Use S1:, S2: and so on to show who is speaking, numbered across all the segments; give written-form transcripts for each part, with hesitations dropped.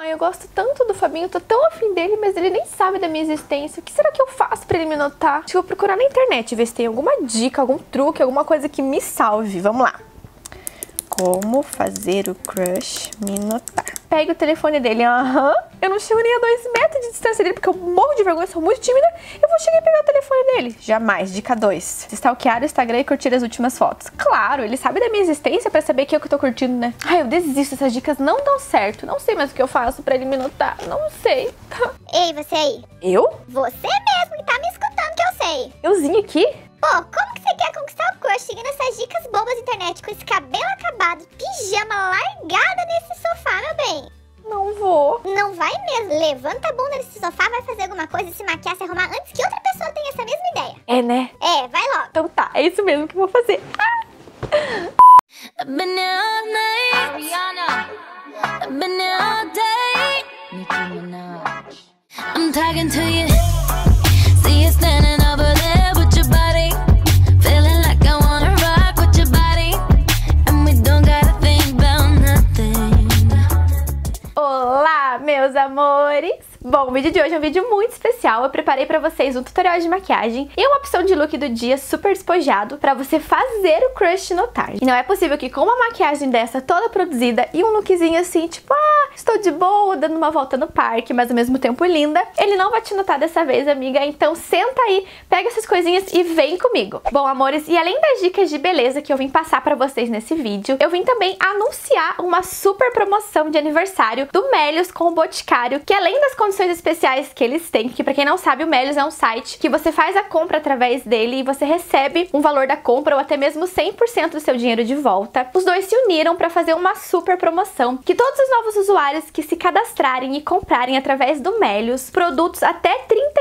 S1: Ai, eu gosto tanto do Fabinho, tô tão afim dele, mas ele nem sabe da minha existência. O que será que eu faço pra ele me notar? Acho que eu vou procurar na internet, ver se tem alguma dica, algum truque, alguma coisa que me salve. Vamos lá. Como fazer o crush me notar. Pega o telefone dele, eu não chego nem a 2 metros de distância dele, porque eu morro de vergonha, sou muito tímida. Eu vou chegar e pegar o telefone dele. Jamais. Dica 2. Stalkear o Instagram e curtir as últimas fotos. Claro, ele sabe da minha existência pra saber que eu tô curtindo, né? Ai, eu desisto, essas dicas não dão certo. Não sei mais o que eu faço pra ele me notar. Não sei.
S2: Ei, você aí.
S1: Eu?
S2: Você mesmo que tá me escutando, que eu sei.
S1: Euzinho aqui?
S2: Pô, como que você quer conquistar o crush seguindo essas dicas bobas da internet com esse cabelo acabado, pijama largada nesse sofá, meu bem?
S1: Não vou.
S2: Não vai mesmo. Levanta a bunda nesse sofá, vai fazer alguma coisa, se maquiar, se arrumar antes que outra pessoa tenha essa mesma ideia.
S1: É, né?
S2: É, vai logo.
S1: Então tá, é isso mesmo que eu vou fazer.
S3: I'm talking to you. See you standing over there with your body, feeling like I wanna rock with your body, and we don't gotta think about nothing.
S1: Olá, meus amores! Bom, o vídeo de hoje é um vídeo muito especial. Eu preparei pra vocês um tutorial de maquiagem e uma opção de look do dia super despojado pra você fazer o crush notar. E não é possível que com uma maquiagem dessa toda produzida e um lookzinho assim, tipo, estou de boa, dando uma volta no parque, mas ao mesmo tempo linda, ele não vai te notar dessa vez, amiga. Então senta aí, pega essas coisinhas e vem comigo. Bom, amores, e além das dicas de beleza que eu vim passar pra vocês nesse vídeo, eu vim também anunciar uma super promoção de aniversário do Melios com o Boticário, que além das condições especiais que eles têm, que pra quem não sabe, o Melios é um site que você faz a compra através dele e você recebe um valor da compra ou até mesmo 100% do seu dinheiro de volta. Os dois se uniram pra fazer uma super promoção, que todos os novos usuários que se cadastrarem e comprarem através do Melios, produtos até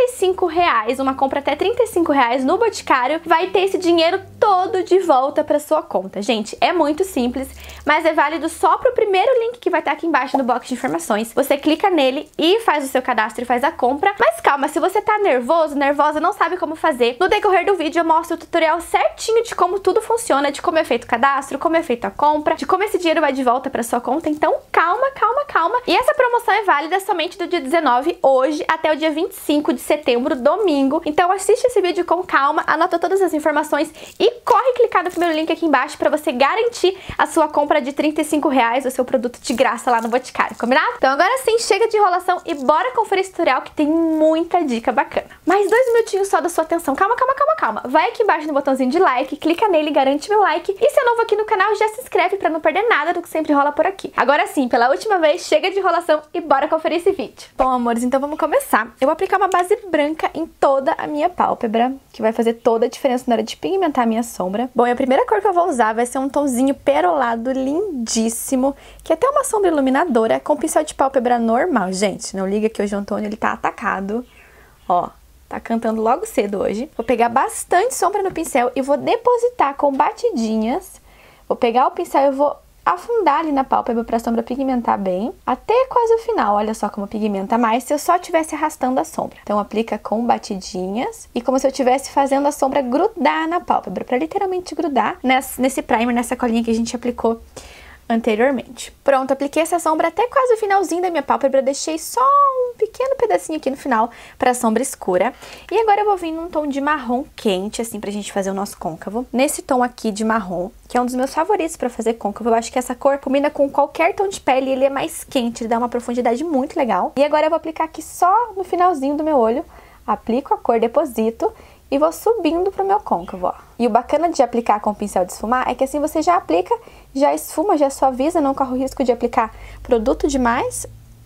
S1: R$35, uma compra até R$35 no Boticário, vai ter esse dinheiro todo de volta pra sua conta. Gente, é muito simples, mas é válido só pro primeiro link que vai estar aqui embaixo no box de informações. Você clica nele e faz o seu cadastro e faz a compra. Mas calma, se você tá nervoso, nervosa, não sabe como fazer, no decorrer do vídeo eu mostro o tutorial certinho de como tudo funciona, de como é feito o cadastro, como é feita a compra, de como esse dinheiro vai de volta pra sua conta. Então calma, calma, calma. E essa promoção é válida somente do dia 19, hoje, até o dia 25 de setembro, domingo. Então assiste esse vídeo com calma, anota todas as informações e corre clicar no primeiro link aqui embaixo pra você garantir a sua compra de R$35, o seu produto de graça lá no Boticário, combinado? Então agora sim, chega de enrolação e bora conferir esse tutorial que tem muita dica bacana. Mais 2 minutinhos só da sua atenção. Calma, calma, calma, calma. Vai aqui embaixo no botãozinho de like, clica nele, garante meu like. E se é novo aqui no canal, já se inscreve pra não perder nada do que sempre rola por aqui. Agora sim, pela última vez, chega de enrolação e bora conferir esse vídeo. Bom, amores, então vamos começar. Eu vou aplicar uma base branca em toda a minha pálpebra, que vai fazer toda a diferença na hora de pigmentar a minha sombra. Bom, e a primeira cor que eu vou usar vai ser um tomzinho perolado lindíssimo, que é até uma sombra iluminadora com pincel de pálpebra normal. Gente, não liga que hoje o Antônio ele tá atacado. Ó, tá cantando logo cedo hoje. Vou pegar bastante sombra no pincel e vou depositar com batidinhas. Vou pegar o pincel e vou afundar ali na pálpebra pra sombra pigmentar bem, até quase o final. Olha só como pigmenta mais se eu só estivesse arrastando a sombra. Então aplica com batidinhas e como se eu estivesse fazendo a sombra grudar na pálpebra, pra literalmente grudar nesse primer, nessa colinha que a gente aplicou anteriormente. Pronto, apliquei essa sombra até quase o finalzinho da minha pálpebra, deixei só um pequeno pedacinho aqui no final pra sombra escura. E agora eu vou vir num tom de marrom quente, assim, pra gente fazer o nosso côncavo. Nesse tom aqui de marrom, que é um dos meus favoritos pra fazer côncavo. Eu acho que essa cor combina com qualquer tom de pele, ele é mais quente, ele dá uma profundidade muito legal. E agora eu vou aplicar aqui só no finalzinho do meu olho, aplico a cor, deposito e vou subindo pro meu côncavo, ó. E o bacana de aplicar com o pincel de esfumar é que assim você já aplica, já esfuma, já suaviza, não corre o risco de aplicar produto demais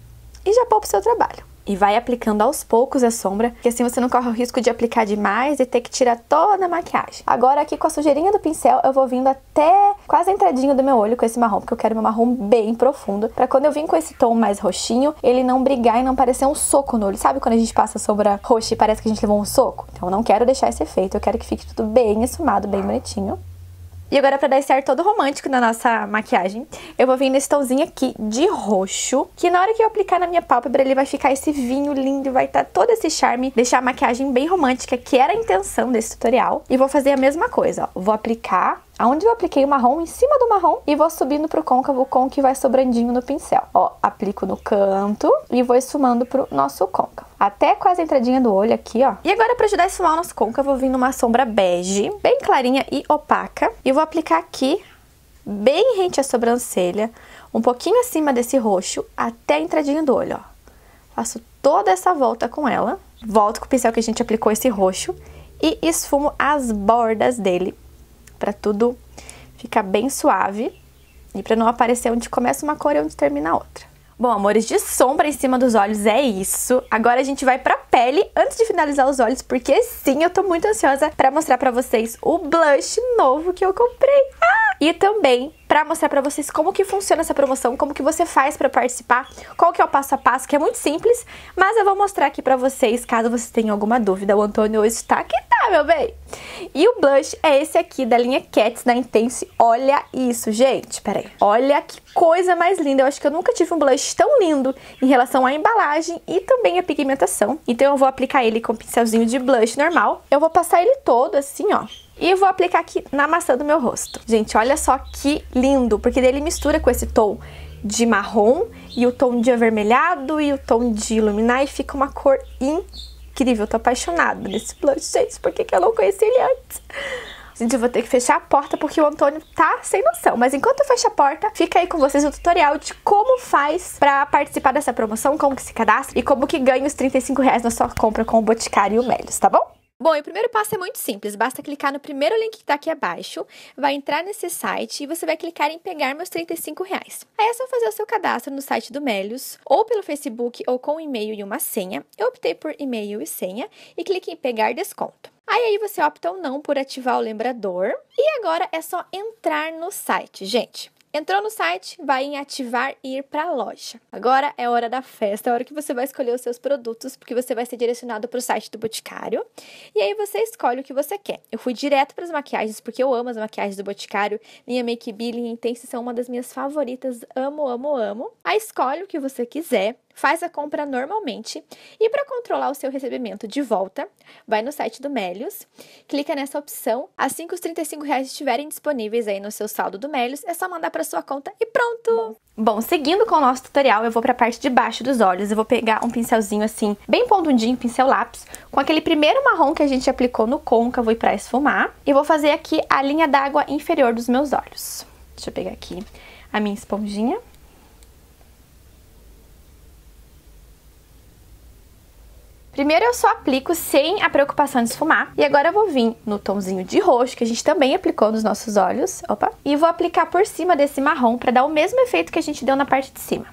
S1: e já poupa o seu trabalho. E vai aplicando aos poucos a sombra, que assim você não corre o risco de aplicar demais e ter que tirar toda a maquiagem. Agora aqui com a sujeirinha do pincel eu vou vindo até quase a entradinha do meu olho com esse marrom, porque eu quero meu marrom bem profundo, pra quando eu vim com esse tom mais roxinho, ele não brigar e não parecer um soco no olho. Sabe quando a gente passa sombra roxa e parece que a gente levou um soco? Então eu não quero deixar esse efeito, eu quero que fique tudo bem esfumado, bem bonitinho. E agora, pra dar esse ar todo romântico na nossa maquiagem, eu vou vir nesse tomzinho aqui de roxo, que na hora que eu aplicar na minha pálpebra, ele vai ficar esse vinho lindo, vai estar todo esse charme, deixar a maquiagem bem romântica, que era a intenção desse tutorial. E vou fazer a mesma coisa, ó. Vou aplicar aonde eu apliquei o marrom, em cima do marrom, e vou subindo pro côncavo com o que vai sobrandinho no pincel. Ó, aplico no canto e vou esfumando pro nosso côncavo, até quase a entradinha do olho aqui, ó. E agora, pra ajudar a esfumar o nosso côncavo, eu vou vir numa sombra bege, bem clarinha e opaca, e vou aplicar aqui, bem rente à sobrancelha, um pouquinho acima desse roxo, até a entradinha do olho, ó. Faço toda essa volta com ela, volto com o pincel que a gente aplicou esse roxo, e esfumo as bordas dele, pra tudo ficar bem suave e pra não aparecer onde começa uma cor e onde termina a outra. Bom, amores, de sombra em cima dos olhos é isso. Agora a gente vai pra pele antes de finalizar os olhos, porque sim, eu tô muito ansiosa pra mostrar pra vocês o blush novo que eu comprei. E também pra mostrar pra vocês como que funciona essa promoção, como que você faz pra participar, qual que é o passo a passo, que é muito simples, mas eu vou mostrar aqui pra vocês, caso vocês tenham alguma dúvida. O Antônio hoje tá que tá, meu bem! E o blush é esse aqui, da linha Cats, da Intense. Olha isso, gente, peraí. Olha que coisa mais linda, eu acho que eu nunca tive um blush tão lindo em relação à embalagem e também à pigmentação. Então eu vou aplicar ele com um pincelzinho de blush normal. Eu vou passar ele todo assim, ó. E vou aplicar aqui na maçã do meu rosto. Gente, olha só que lindo, porque daí ele mistura com esse tom de marrom e o tom de avermelhado e o tom de iluminar e fica uma cor incrível. Eu tô apaixonada nesse blush, gente, porque que eu não conheci ele antes. Gente, eu vou ter que fechar a porta porque o Antônio tá sem noção. Mas enquanto eu fecho a porta, fica aí com vocês o tutorial de como faz pra participar dessa promoção, como que se cadastra e como que ganha os R$35 na sua compra com o Boticário e o Melios, tá bom? Bom, e o primeiro passo é muito simples, basta clicar no primeiro link que tá aqui abaixo, vai entrar nesse site e você vai clicar em pegar meus R$35. Aí é só fazer o seu cadastro no site do Melios, ou pelo Facebook, ou com um e-mail e uma senha. Eu optei por e-mail e senha e clique em pegar desconto. Aí você opta ou não por ativar o lembrador e agora é só entrar no site, gente. Entrou no site, vai em ativar e ir para a loja. Agora é hora da festa, é a hora que você vai escolher os seus produtos, porque você vai ser direcionado para o site do Boticário. E aí você escolhe o que você quer. Eu fui direto para as maquiagens, porque eu amo as maquiagens do Boticário. Linha Make Be, linha Intense são uma das minhas favoritas. Amo, amo, amo. Aí escolhe o que você quiser. Faz a compra normalmente e para controlar o seu recebimento de volta, vai no site do Melios, clica nessa opção, assim que os R$35 estiverem disponíveis aí no seu saldo do Melios, é só mandar para sua conta e pronto! Bom, seguindo com o nosso tutorial, eu vou para a parte de baixo dos olhos, eu vou pegar um pincelzinho assim, bem pontudinho, pincel lápis, com aquele primeiro marrom que a gente aplicou no côncavo e para esfumar, e vou fazer aqui a linha d'água inferior dos meus olhos. Deixa eu pegar aqui a minha esponjinha. Primeiro eu só aplico sem a preocupação de esfumar. E agora eu vou vir no tomzinho de roxo, que a gente também aplicou nos nossos olhos. Opa! E vou aplicar por cima desse marrom para dar o mesmo efeito que a gente deu na parte de cima.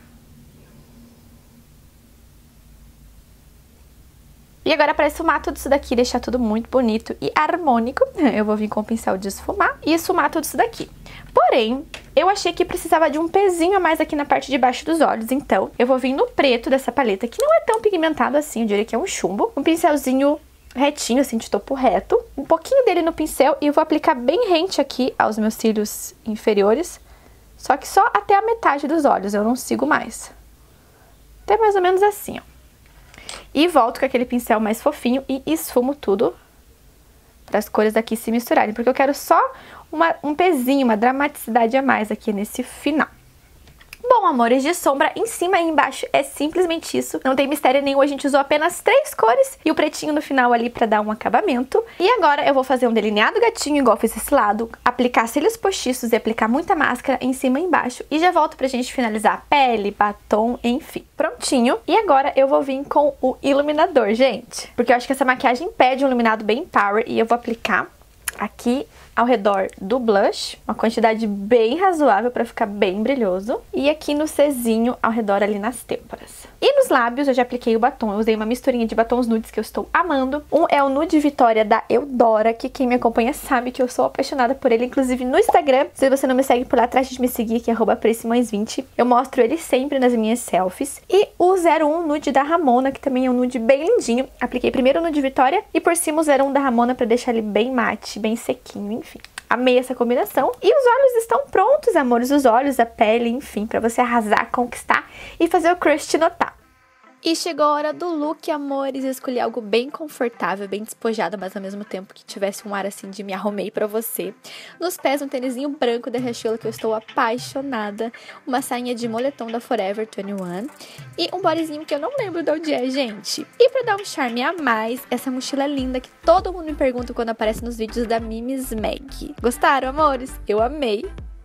S1: E agora, para esfumar tudo isso daqui, deixar tudo muito bonito e harmônico, eu vou vir com o pincel de esfumar e esfumar tudo isso daqui. Porém, eu achei que precisava de um pezinho a mais aqui na parte de baixo dos olhos, então eu vou vir no preto dessa paleta, que não é tão pigmentado assim, eu diria que é um chumbo. Um pincelzinho retinho, assim, de topo reto, um pouquinho dele no pincel e eu vou aplicar bem rente aqui aos meus cílios inferiores, só que só até a metade dos olhos, eu não sigo mais. Até mais ou menos assim, ó. E volto com aquele pincel mais fofinho e esfumo tudo para as cores aqui se misturarem, porque eu quero só um pezinho, uma dramaticidade a mais aqui nesse final. Bom, amores, de sombra em cima e embaixo é simplesmente isso. Não tem mistério nenhum, a gente usou apenas 3 cores e o pretinho no final ali pra dar um acabamento. E agora eu vou fazer um delineado gatinho, igual fiz esse lado, aplicar cílios postiços e aplicar muita máscara em cima e embaixo. E já volto pra gente finalizar a pele, batom, enfim. Prontinho. E agora eu vou vir com o iluminador, gente. Porque eu acho que essa maquiagem pede um iluminado bem power e eu vou aplicar aqui ao redor do blush, uma quantidade bem razoável para ficar bem brilhoso. E aqui no Czinho, ao redor ali nas têmporas. E nos lábios eu já apliquei o batom, eu usei uma misturinha de batons nudes que eu estou amando. Um é o Nude Vitória da Eudora, que quem me acompanha sabe que eu sou apaixonada por ele, inclusive no Instagram. Se você não me segue por lá, trate de me seguir, que é @PrisSimões20. Eu mostro ele sempre nas minhas selfies. E o 01 Nude da Ramona, que também é um nude bem lindinho. Apliquei primeiro o Nude Vitória e por cima o 01 da Ramona para deixar ele bem mate, bem sequinho, enfim. amei essa combinação. E os olhos estão prontos, amores, os olhos, a pele, enfim, pra você arrasar, conquistar e fazer o crush te notar. E chegou a hora do look, amores. Eu escolhi algo bem confortável, bem despojado, mas ao mesmo tempo que tivesse um ar assim de me arrumei pra você. Nos pés, um tênisinho branco da Riachuelo que eu estou apaixonada. Uma sainha de moletom da Forever 21. E um bodyzinho que eu não lembro de onde é, gente. E pra dar um charme a mais, essa mochila linda que todo mundo me pergunta quando aparece nos vídeos da Mimis Mag. Gostaram, amores? Eu amei!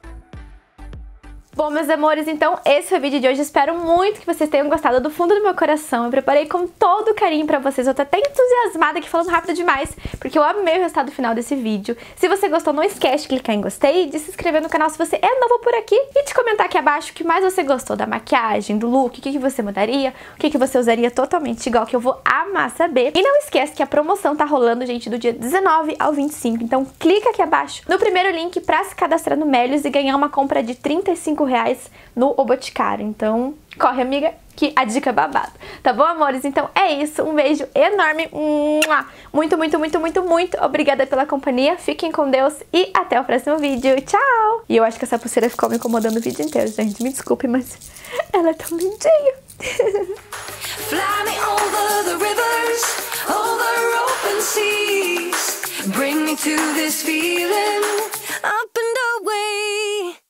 S1: Bom, meus amores, então esse foi o vídeo de hoje. Espero muito que vocês tenham gostado do fundo do meu coração. Eu preparei com todo carinho pra vocês. Eu tô até entusiasmada aqui falando rápido demais, porque eu amei o resultado final desse vídeo. Se você gostou, não esquece de clicar em gostei, de se inscrever no canal se você é novo por aqui e de comentar aqui abaixo o que mais você gostou da maquiagem, do look, o que você mudaria, o que você usaria totalmente igual, que eu vou amar saber. E não esquece que a promoção tá rolando, gente, do dia 19 ao 25. Então clica aqui abaixo no primeiro link pra se cadastrar no Melios e ganhar uma compra de R$35 no O Boticário. Então, corre, amiga, que a dica é babado. Tá bom, amores? Então é isso. Um beijo enorme. Muito, muito, muito, muito, muito obrigada pela companhia. Fiquem com Deus e até o próximo vídeo. Tchau! E eu acho que essa pulseira ficou me incomodando o vídeo inteiro, gente. Me desculpe, mas ela é tão lindinha.
S4: Fly me over the rivers, over open seas. Bring me to this feeling.